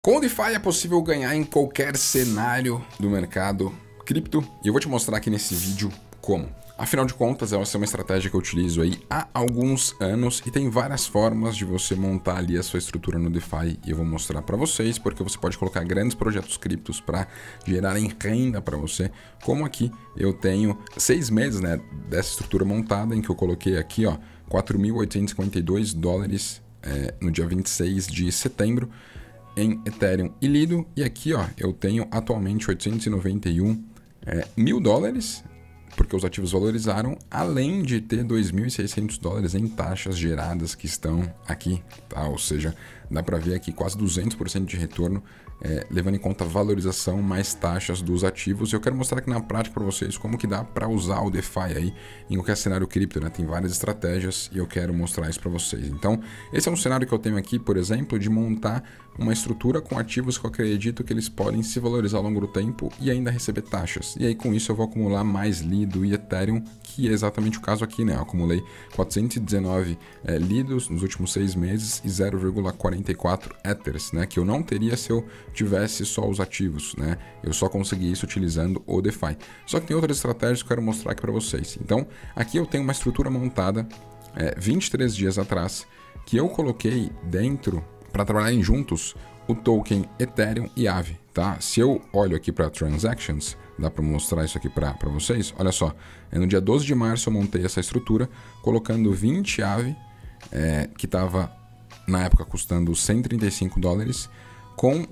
Com o DeFi é possível ganhar em qualquer cenário do mercado cripto e eu vou te mostrar aqui nesse vídeo como. Afinal de contas, essa é uma estratégia que eu utilizo aí há alguns anos e tem várias formas de você montar ali a sua estrutura no DeFi e eu vou mostrar para vocês porque você pode colocar grandes projetos criptos para gerarem renda para você, como aqui eu tenho 6 meses dessa estrutura montada em que eu coloquei aqui ó, 4.852 dólares no dia 26 de setembro em Ethereum e Lido, e aqui ó, eu tenho atualmente 891 mil dólares, porque os ativos valorizaram, além de ter 2.600 dólares em taxas geradas que estão aqui, tá? Ou seja, dá para ver aqui quase 200% de retorno, levando em conta a valorização mais taxas dos ativos. Eu quero mostrar aqui na prática para vocês como que dá para usar o DeFi aí em qualquer cenário cripto, né? Tem várias estratégias e eu quero mostrar isso para vocês. Então, esse é um cenário que eu tenho aqui, por exemplo, de montar uma estrutura com ativos que eu acredito que eles podem se valorizar ao longo do tempo e ainda receber taxas. E aí com isso eu vou acumular mais Lido e Ethereum, que é exatamente o caso aqui, né? Eu acumulei 419 Lidos nos últimos 6 meses e 0,44 Ethers, né? Que eu não teria se eu tivesse só os ativos, né? Eu só consegui isso utilizando o DeFi. Só que tem outras estratégias que eu quero mostrar aqui para vocês. Então, aqui eu tenho uma estrutura montada 23 dias atrás, que eu coloquei dentro para trabalharem juntos o token Ethereum e Aave, tá? Se eu olho aqui para Transactions, dá para mostrar isso aqui para vocês, olha só, no dia 12 de março eu montei essa estrutura colocando 20 Aave, que estava na época custando 135 dólares, com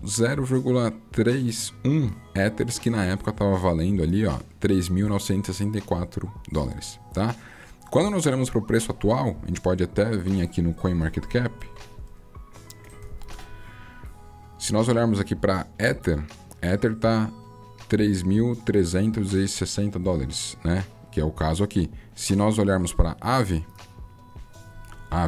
0,31 Ethers, que na época estava valendo ali, ó, 3.964 dólares, tá? Quando nós olhamos para o preço atual, a gente pode até vir aqui no CoinMarketCap. Se nós olharmos aqui para Ether está 3.360 dólares, né? Que é o caso aqui. Se nós olharmos para Aave, a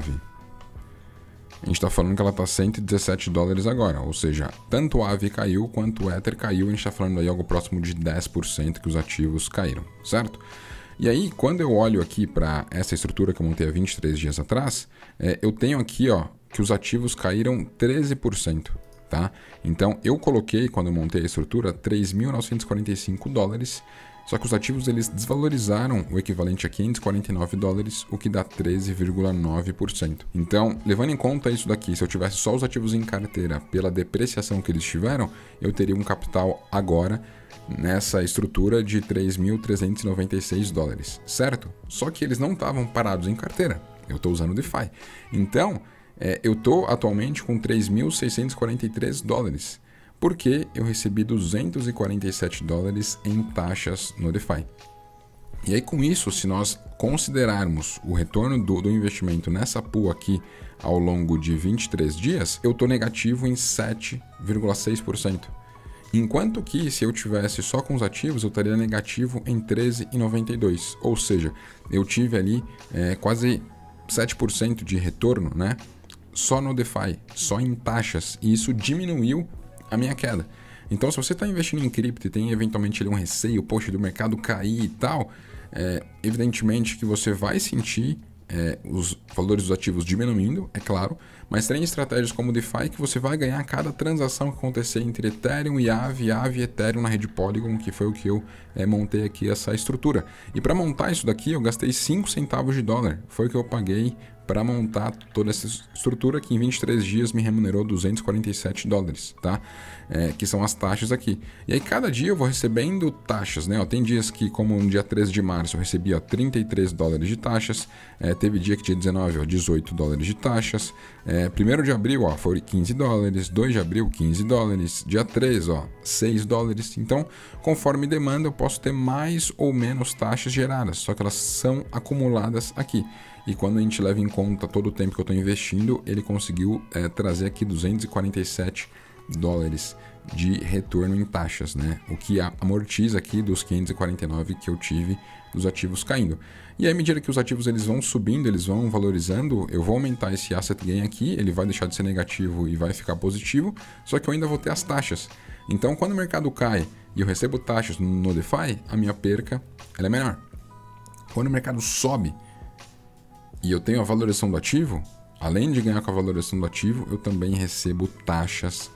gente está falando que ela está 117 dólares agora. Ou seja, tanto o Aave caiu quanto o Ether caiu. A gente está falando aí algo próximo de 10% que os ativos caíram, certo? E aí, quando eu olho aqui para essa estrutura que eu montei há 23 dias atrás, eu tenho aqui ó, que os ativos caíram 13%. Tá? Então eu coloquei, quando eu montei a estrutura, 3.945 dólares, só que os ativos eles desvalorizaram o equivalente a 549 dólares, o que dá 13,9%. Então, levando em conta isso daqui, se eu tivesse só os ativos em carteira pela depreciação que eles tiveram, eu teria um capital agora nessa estrutura de 3.396 dólares, certo? Só que eles não estavam parados em carteira, eu estou usando o DeFi. Então, eu estou atualmente com 3.643 dólares, porque eu recebi 247 dólares em taxas no DeFi. E aí com isso, se nós considerarmos o retorno do investimento nessa pool aqui ao longo de 23 dias, eu estou negativo em 7,6%. Enquanto que se eu tivesse só com os ativos, eu estaria negativo em 13,92%. Ou seja, eu tive ali quase 7% de retorno, né? Só no DeFi, só em taxas, e isso diminuiu a minha queda. Então, se você está investindo em cripto e tem eventualmente ali um receio, poxa, do mercado cair e tal, evidentemente que você vai sentir os valores dos ativos diminuindo, é claro, mas tem estratégias como o DeFi que você vai ganhar cada transação que acontecer entre Ethereum e Aave, Aave e Ethereum na rede Polygon, que foi o que eu montei aqui essa estrutura. E para montar isso daqui eu gastei 5 centavos de dólar, foi o que eu paguei para montar toda essa estrutura que em 23 dias me remunerou 247 dólares, tá? Que são as taxas aqui. E aí cada dia eu vou recebendo taxas, né? Tem dias que, como no dia 13 de março, eu recebi 33 dólares de taxas, teve dia que dia 19, 18 dólares de taxas, 1º de abril, foi 15 dólares, 2 de abril, 15 dólares, dia 3, 6 dólares. Então, conforme demanda, eu posso ter mais ou menos taxas geradas, só que elas são acumuladas aqui. E quando a gente leva em conta todo o tempo que eu estou investindo, ele conseguiu trazer aqui 247 dólares de retorno em taxas, né? O que amortiza aqui dos 549 que eu tive dos ativos caindo. E aí, à medida que os ativos eles vão subindo, eles vão valorizando, eu vou aumentar esse asset gain aqui, ele vai deixar de ser negativo e vai ficar positivo, só que eu ainda vou ter as taxas. Então, quando o mercado cai e eu recebo taxas no DeFi, a minha perca ela é menor. Quando o mercado sobe e eu tenho a valorização do ativo, além de ganhar com a valorização do ativo, eu também recebo taxas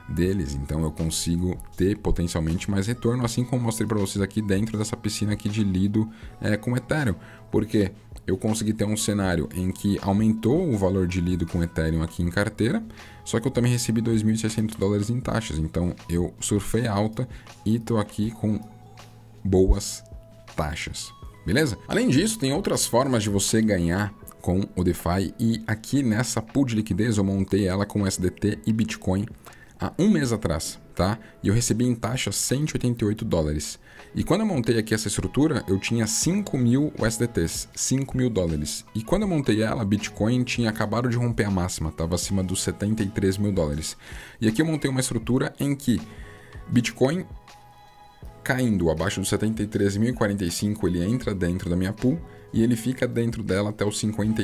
deles, então eu consigo ter potencialmente mais retorno, assim como mostrei para vocês aqui dentro dessa piscina aqui de Lido com Ethereum, porque eu consegui ter um cenário em que aumentou o valor de Lido com Ethereum aqui em carteira, só que eu também recebi $2.600 em taxas, então eu surfei alta e estou aqui com boas taxas, beleza? Além disso, tem outras formas de você ganhar com o DeFi, e aqui nessa pool de liquidez eu montei ela com SDT e Bitcoin há um mês atrás, tá? E eu recebi em taxa $188. E quando eu montei aqui essa estrutura, eu tinha 5.000 USDTs, $5.000. E quando eu montei ela, Bitcoin tinha acabado de romper a máxima, estava acima dos $73.000. E aqui eu montei uma estrutura em que Bitcoin caindo abaixo dos 73.045, ele entra dentro da minha pool e ele fica dentro dela até os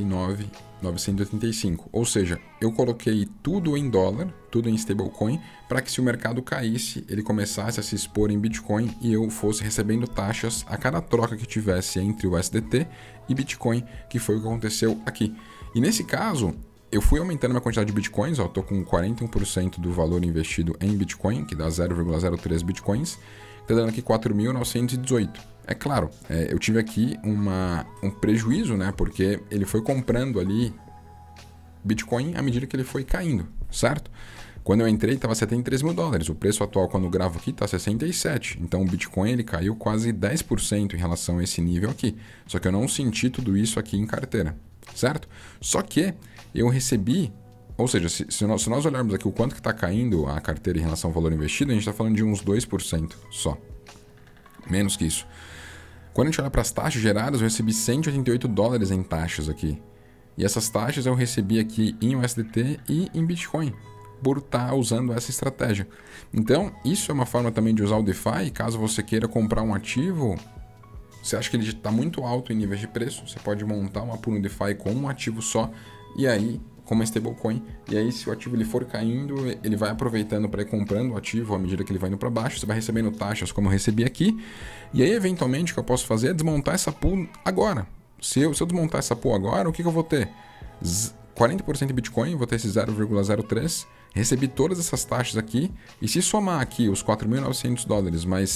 59.985. Ou seja, eu coloquei tudo em dólar, tudo em stablecoin, para que se o mercado caísse, ele começasse a se expor em Bitcoin e eu fosse recebendo taxas a cada troca que tivesse entre o USDT e Bitcoin, que foi o que aconteceu aqui. E nesse caso, eu fui aumentando minha quantidade de Bitcoins, estou com 41% do valor investido em Bitcoin, que dá 0,03 Bitcoins, está dando aqui 4.918. É claro, eu tive aqui um prejuízo, né? Porque ele foi comprando ali Bitcoin à medida que ele foi caindo, certo? Quando eu entrei estava $73.000. O preço atual quando eu gravo aqui está 67. Então o Bitcoin ele caiu quase 10% em relação a esse nível aqui. Só que eu não senti tudo isso aqui em carteira, certo? Só que eu recebi, ou seja, se nós olharmos aqui o quanto que está caindo a carteira em relação ao valor investido, a gente está falando de uns 2% só. Menos que isso. Quando a gente olha para as taxas geradas, eu recebi $188 em taxas aqui. E essas taxas eu recebi aqui em USDT e em Bitcoin, por estar usando essa estratégia. Então, isso é uma forma também de usar o DeFi. Caso você queira comprar um ativo, você acha que ele está muito alto em níveis de preço, você pode montar uma pool no DeFi com um ativo só, e aí, com uma stablecoin, e aí se o ativo ele for caindo, ele vai aproveitando para ir comprando o ativo à medida que ele vai indo para baixo, você vai recebendo taxas como eu recebi aqui, e aí eventualmente o que eu posso fazer é desmontar essa pool agora. Se eu desmontar essa pool agora, o que eu vou ter? 40% de Bitcoin, vou ter esse 0,03, recebi todas essas taxas aqui, e se somar aqui os $4.900 mais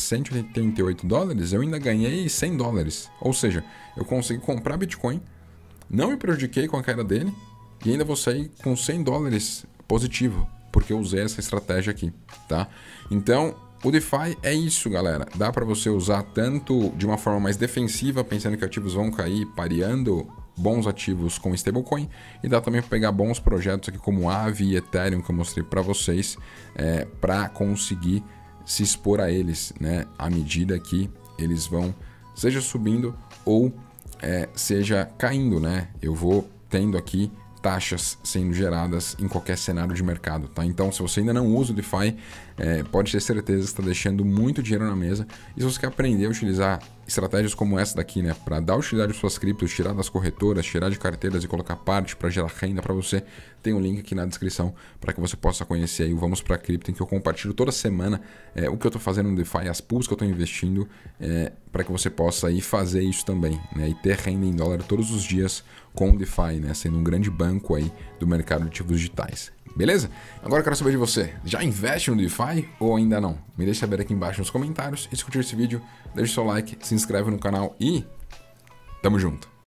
$188, eu ainda ganhei $100, ou seja, eu consegui comprar Bitcoin, não me prejudiquei com a queda dele, e ainda vou sair com $100 positivo, porque eu usei essa estratégia aqui, tá? Então, o DeFi é isso, galera. Dá para você usar tanto de uma forma mais defensiva, pensando que ativos vão cair, pareando bons ativos com stablecoin, e dá também para pegar bons projetos aqui como Aave e Ethereum, que eu mostrei para vocês, para conseguir se expor a eles, né? À medida que eles vão, seja subindo ou seja caindo, né? Eu vou tendo aqui taxas sendo geradas em qualquer cenário de mercado, tá? Então, se você ainda não usa o DeFi, pode ter certeza que está deixando muito dinheiro na mesa. E se você quer aprender a utilizar estratégias como essa daqui, né, para dar utilidade às suas criptos, tirar das corretoras, tirar de carteiras e colocar parte para gerar renda para você, tem um link aqui na descrição para que você possa conhecer aí o Vamos para Cripto, em que eu compartilho toda semana o que eu estou fazendo no DeFi, as pools que eu estou investindo, para que você possa aí fazer isso também, né, e ter renda em dólar todos os dias com o DeFi, né, sendo um grande banco aí do mercado de ativos digitais. Beleza? Agora eu quero saber de você. Já investe no DeFi ou ainda não? Me deixa saber aqui embaixo nos comentários. E se curtiu esse vídeo, deixa o seu like, se inscreve no canal e tamo junto!